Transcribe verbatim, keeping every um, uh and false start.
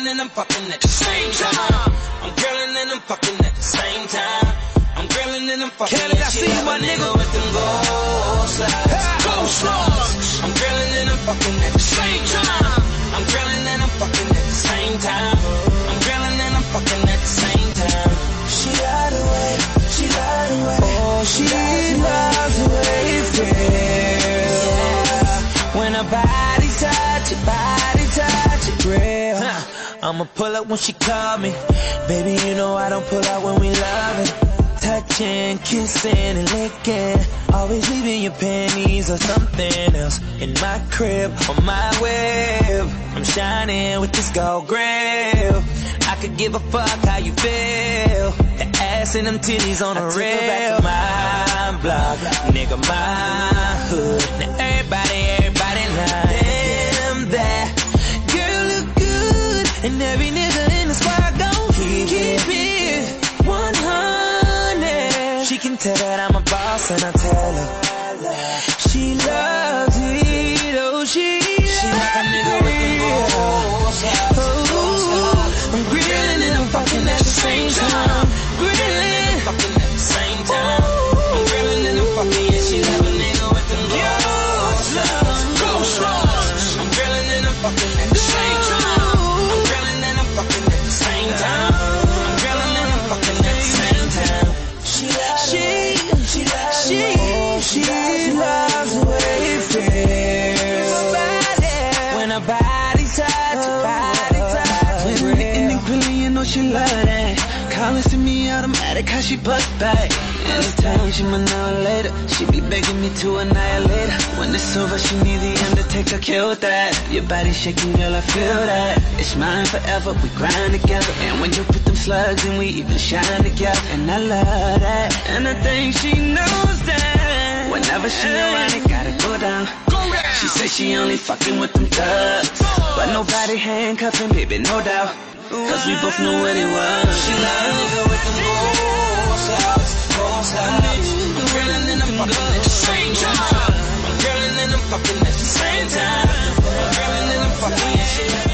and I'm fucking at the same time. I'm grilling and I'm fucking at the same time. I'm grilling and I'm fucking. Canada, I see you, my nigga. With them gold slides. Gold slugs. I'm grilling and I'm fucking at the same time. I'm grilling and I'm fucking at the same time. I'm grilling and I'm fucking at the same time. She lied away, she lied away. Oh, she loves the way it feels. Yeah. When her body touch it, body touch it, real. Huh. I'ma pull up when she call me. Baby, you know I don't pull out when we loving. Touching, kissing, and licking. Always leaving your panties or something else in my crib, on my web. I'm shining with this gold grill. I could give a fuck how you feel. The ass and them titties on the rail. My block, nigga, my hood. Now everybody, everybody like, damn, that girl look good. And every nigga in the squad gon' keep, keep it one hundred. She can tell that I'm a boss and I tell her she loves it. Oh, she, She like a nigga with them gold slides. I'm grilling and I'm fucking at the same time. Grilling, fucking at the same time. I'm grilling and I'm fucking, yeah, she like a nigga with them gold slugs. gold slugs. I'm grilling and I'm fucking at the same time. I'm grilling and I'm fucking at the same time. I'm grilling and I'm fucking at the same time. She She, she, she, she loves the way it feels. When her body touch, her body touch. When the ending feeling, you know she love that. Calling to me automatic, how she bust back. Anytime she my now later, she be begging me to annihilate her. When it's over, she need the Undertaker, kill that. Your body shaking, girl, I feel that. It's mine forever, we grind together. And when you put them slugs in, we even shine together. And I love that, and I think she knows that. Whenever she around, it gotta go down. She say she only fucking with them thugs, but nobody handcuffing, baby, no doubt. Cause we both know what it was. She like a nigga with them gold slugs, gold slugs. I'm grilling and I'm fucking at the same time. I'm grilling and I'm fucking at the same time. I'm grilling and I'm fucking, yeah, she